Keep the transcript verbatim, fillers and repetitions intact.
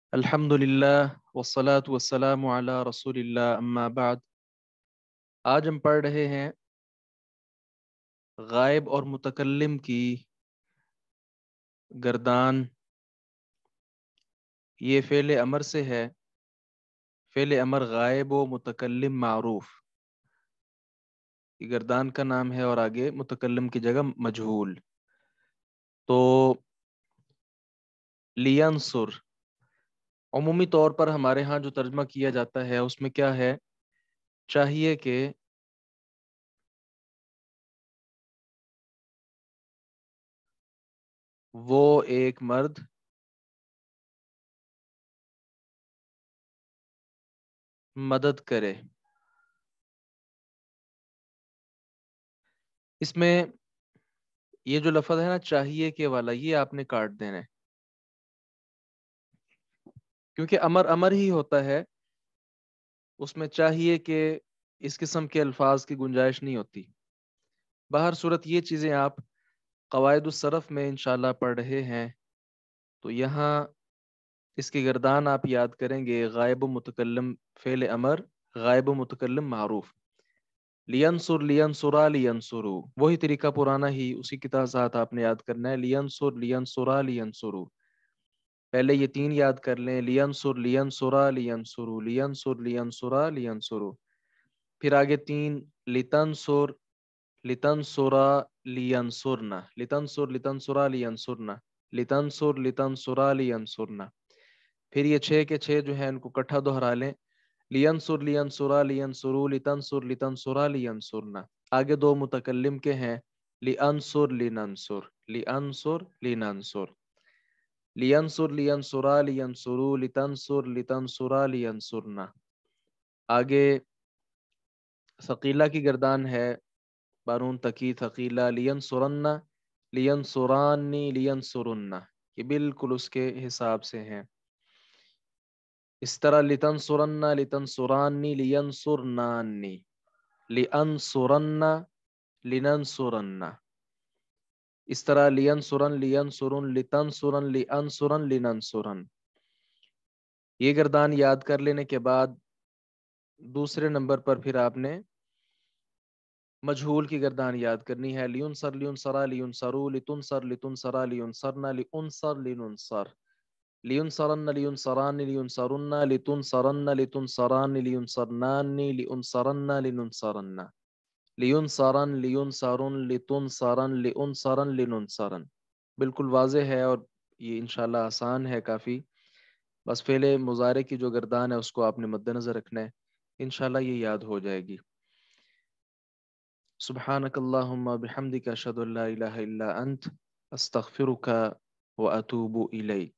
الحمد للہ والصلاة والسلام علی رسول اللہ اما بعد۔ آج ہم پڑھ رہے ہیں غائب اور متکلم کی گردان۔ یہ فعل امر سے ہے، فعل امر غائب و متکلم معروف، یہ گردان کا نام ہے اور آگے متکلم کی جگہ مجہول۔ تو لینصر عمومی طور پر ہمارے ہاں جو ترجمہ کیا جاتا ہے اس میں کیا ہے، چاہیے کہ وہ ایک مرد مدد کرے۔ اس میں یہ جو لفظ ہے نا چاہیے کہ والا، یہ آپ نے کاٹ دینا ہے، کیونکہ امر امر ہی ہوتا ہے، اس میں چاہیے کہ اس قسم کے الفاظ کی گنجائش نہیں ہوتی۔ بہر صورت یہ چیزیں آپ قواعد الصرف میں انشاءاللہ پڑھ رہے ہیں، تو یہاں اس کی گردان آپ یاد کریں گے، غائب و متکلم فعل امر، غائب و متکلم معروف۔ لینصر لینصرا لینصرو، وہی طریقہ پرانا ہی، اسی کے ساتھ آپ نے یاد کرنا ہے، لینصر لینصرا لینصرو۔ پہلے یہ تین یاد کر لیں، لینصر لینصرا لینصرو، لینصر لینصرا لینصرو۔ پھر آگے تین، لتنصر لتنصرا لینصرنا، لتنصر لتنصرا لینصرنا، لتنصر لتنصرا لینصرنا۔ پھر یہ چھ کے چھ جو ہیں ان کو کٹھا دہرا لیں، لینصر لینصرا لینصرو، لتنصر لتنصرا لینصرنا۔ آگے دو متکلم کے ہیں، لانصر لننصر، لانصر لننصر، لینصر لینصرا لینصرو، لتنصر لتنصرا لینصرنا۔ آگے ثقیلہ کی گردان ہے، بارون تکی ثقیلہ، لینصرن لینصرانی لینصرنا، یہ بالکل اس کے حساب سے ہیں۔ اس طرح لتنصرن لتنصرانی لینصرنانی، لانصرن لننصرن۔ اس طرح لینصرن لینصرن لتنصرن لانصرن لننصرن۔ یہ گردان یاد کر لینے کے بعد دوسرے نمبر پر پھر آپ نے مجہول کی گردان یاد کرنی ہے، لینصر لینصرا لینصرو، لتنصر لتنصرا لینصرنا، لانصر لننصر، لینصرن لینصران لینصرن، لتنصرن لتنصران لینصرنان، لانصرن لننصرن، لینصرن لینصرن لتنصرن لانصرن لننصرن۔ بالکل واضح ہے اور یہ انشاءاللہ آسان ہے کافی، بس فعل مضارع کی جو گردان ہے اس کو آپ نے مد نظر رکھنا ہے، انشاءاللہ یہ یاد ہو جائے گی۔ سبحانک اللہم بحمدک اشہد ان لا الہ الا انت استغفرک واتوب الیک۔